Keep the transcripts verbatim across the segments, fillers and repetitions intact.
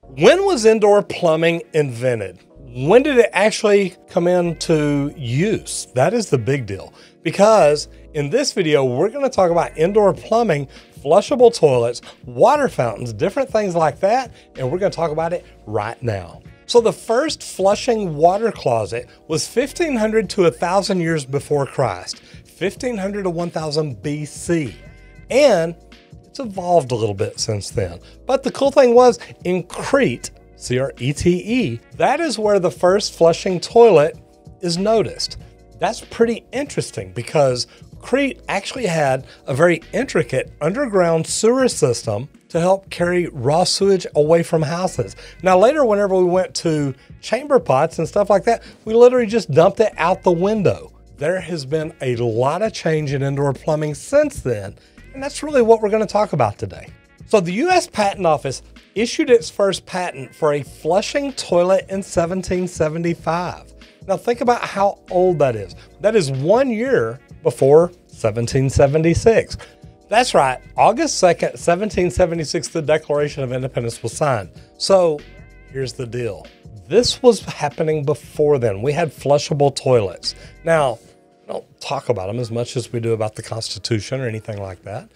When was indoor plumbing invented? When did it actually come into use? That is the big deal, because in this video, we're going to talk about indoor plumbing, flushable toilets, water fountains, different things like that, and we're going to talk about it right now. So the first flushing water closet was fifteen hundred to one thousand years before Christ, fifteen hundred to one thousand B C, and it's evolved a little bit since then. But the cool thing was, in Crete, C R E T E, that is where the first flushing toilet is noticed. That's pretty interesting because Crete actually had a very intricate underground sewer system to help carry raw sewage away from houses. Now later, whenever we went to chamber pots and stuff like that, we literally just dumped it out the window. There has been a lot of change in indoor plumbing since then, and that's really what we're going to talk about today. So the U S Patent Office issued its first patent for a flushing toilet in seventeen seventy-five. Now think about how old that is. That is one year before seventeen seventy-six. That's right, August second, seventeen seventy-six, the Declaration of Independence was signed. So here's the deal. This was happening before then. We had flushable toilets. Now, we don't talk about them as much as we do about the Constitution or anything like that.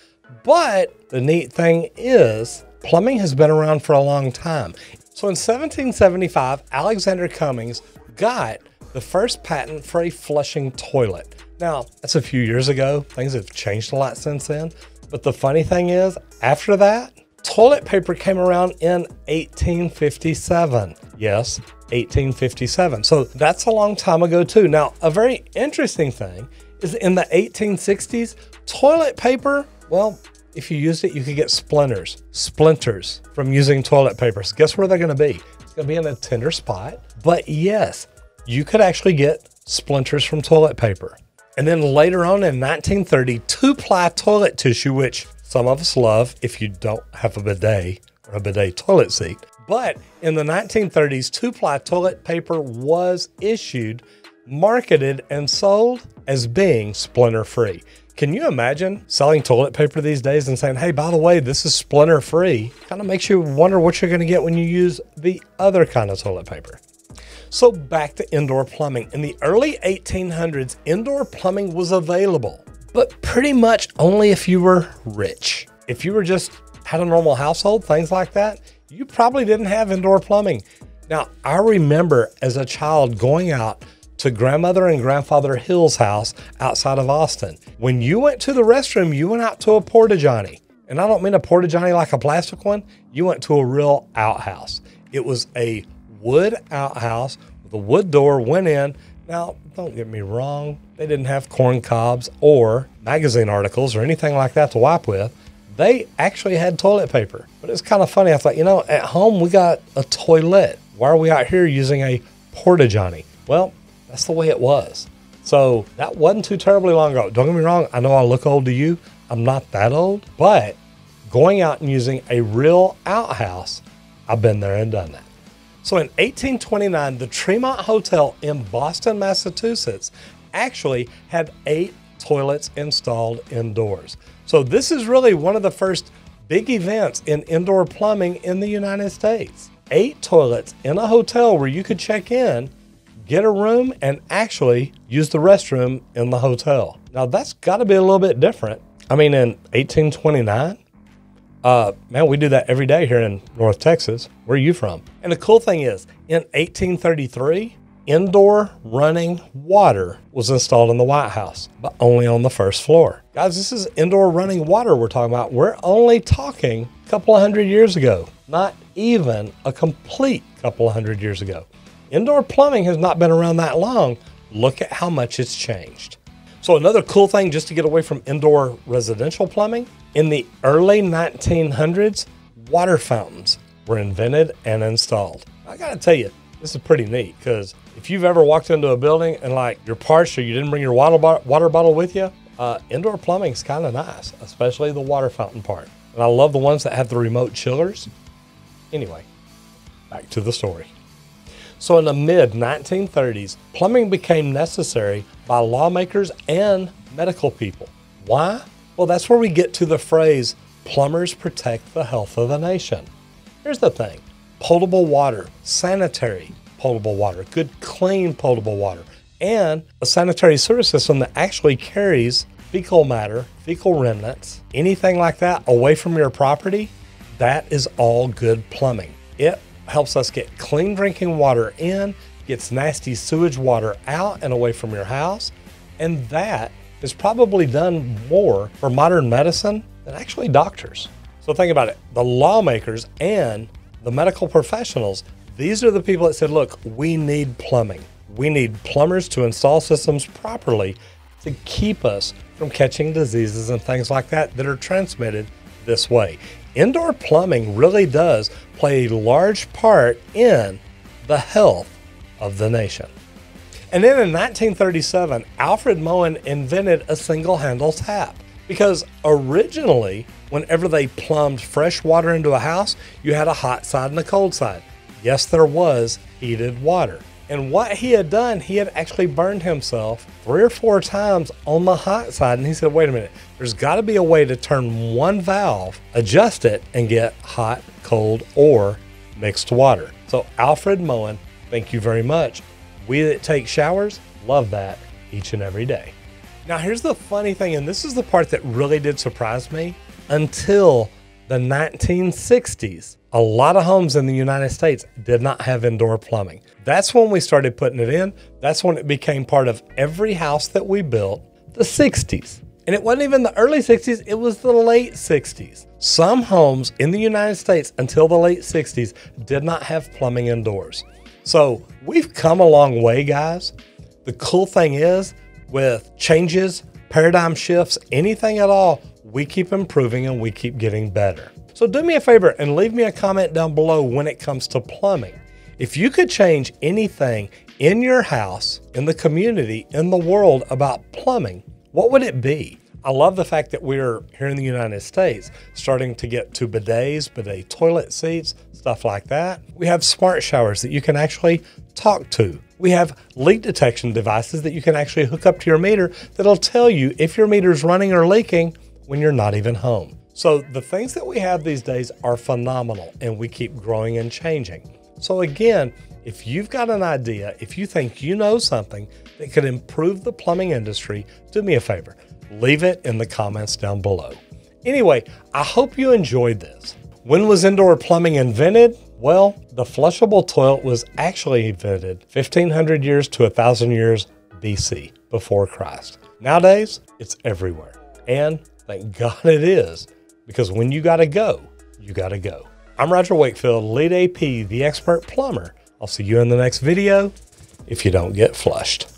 But the neat thing is, plumbing has been around for a long time. So in seventeen seventy-five, Alexander Cummings got the first patent for a flushing toilet. Now, that's a few years ago. Things have changed a lot since then. But the funny thing is, after that, toilet paper came around in eighteen fifty-seven. Yes, eighteen fifty-seven. So that's a long time ago too. Now, a very interesting thing is in the eighteen sixties, toilet paper, well, if you used it, you could get splinters, splinters from using toilet paper. So guess where they're gonna be? It's gonna be in a tender spot. But yes, you could actually get splinters from toilet paper. And then later on in nineteen thirty, two-ply toilet tissue, which some of us love if you don't have a bidet or a bidet toilet seat. But in the nineteen thirties, two-ply toilet paper was issued, marketed, and sold as being splinter-free. Can you imagine selling toilet paper these days and saying, hey, by the way, this is splinter-free? Kind of makes you wonder what you're going to get when you use the other kind of toilet paper. So back to indoor plumbing. In the early eighteen hundreds, indoor plumbing was available, but pretty much only if you were rich. If you were just had a normal household, things like that, you probably didn't have indoor plumbing. Now, I remember as a child going out to grandmother and grandfather Hill's house outside of Austin. When you went to the restroom, you went out to a porta-johny. And I don't mean a porta-johny like a plastic one. You went to a real outhouse. It was a wood outhouse with a wood door, went in. Now, don't get me wrong. They didn't have corn cobs or magazine articles or anything like that to wipe with. They actually had toilet paper. But it's kind of funny. I thought, you know, at home we got a toilet. Why are we out here using a porta-johny? Well, that's the way it was. So that wasn't too terribly long ago. Don't get me wrong. I know I look old to you. I'm not that old. But going out and using a real outhouse, I've been there and done that. So in eighteen twenty-nine, the Tremont Hotel in Boston, Massachusetts, actually had eight toilets installed indoors. So this is really one of the first big events in indoor plumbing in the United States. Eight toilets in a hotel where you could check in, get a room, and actually use the restroom in the hotel. Now that's gotta be a little bit different. I mean, in eighteen twenty-nine, uh, man, we do that every day here in North Texas. Where are you from? And the cool thing is, in eighteen thirty-three, indoor running water was installed in the White House, but only on the first floor. Guys, this is indoor running water we're talking about. We're only talking a couple of hundred years ago, not even a complete couple of hundred years ago. Indoor plumbing has not been around that long. Look at how much it's changed. So another cool thing, just to get away from indoor residential plumbing, in the early nineteen hundreds, water fountains were invented and installed. I gotta tell you, this is pretty neat, because if you've ever walked into a building and like you're parched or you didn't bring your water, bo water bottle with you, uh, indoor plumbing is kind of nice, especially the water fountain part. And I love the ones that have the remote chillers. Anyway, back to the story. So in the mid nineteen thirties, plumbing became necessary by lawmakers and medical people. Why? Well, that's where we get to the phrase, plumbers protect the health of the nation. Here's the thing. potable water, sanitary potable water, good clean potable water, and a sanitary sewer system that actually carries fecal matter, fecal remnants, anything like that away from your property. That is all good plumbing. It helps us get clean drinking water in, gets nasty sewage water out and away from your house, and that is probably done more for modern medicine than actually doctors. So think about it, the lawmakers and the medical professionals, these are the people that said, look, we need plumbing. We need plumbers to install systems properly to keep us from catching diseases and things like that that are transmitted this way. Indoor plumbing really does play a large part in the health of the nation. And then in nineteen thirty-seven, Alfred Moen invented a single handle tap, because originally, whenever they plumbed fresh water into a house, you had a hot side and a cold side. Yes, there was heated water. And what he had done, he had actually burned himself three or four times on the hot side. And he said, wait a minute, there's got to be a way to turn one valve, adjust it, and get hot, cold, or mixed water. So Alfred Moen, thank you very much. We that take showers, love that each and every day. Now here's the funny thing, and this is the part that really did surprise me. Until the nineteen sixties, a lot of homes in the United States did not have indoor plumbing. That's when we started putting it in. That's when it became part of every house that we built, the sixties. And it wasn't even the early sixties, it was the late sixties. Some homes in the United States until the late sixties did not have plumbing indoors. So we've come a long way, guys. The cool thing is, with changes, paradigm shifts, anything at all, we keep improving and we keep getting better. So do me a favor and leave me a comment down below when it comes to plumbing. If you could change anything in your house, in the community, in the world about plumbing, what would it be? I love the fact that we're here in the United States starting to get to bidets, bidet toilet seats, stuff like that. We have smart showers that you can actually talk to. We have leak detection devices that you can actually hook up to your meter that'll tell you if your meter is running or leaking when you're not even home. So the things that we have these days are phenomenal, and we keep growing and changing. So again, if you've got an idea, if you think you know something that could improve the plumbing industry, do me a favor, leave it in the comments down below. Anyway, I hope you enjoyed this. When was indoor plumbing invented? Well, the flushable toilet was actually invented fifteen hundred years to one thousand years B C, before Christ. Nowadays, it's everywhere. And thank God it is, because when you gotta go, you gotta go. I'm Roger Wakefield, Lead A P, the expert plumber. I'll see you in the next video if you don't get flushed.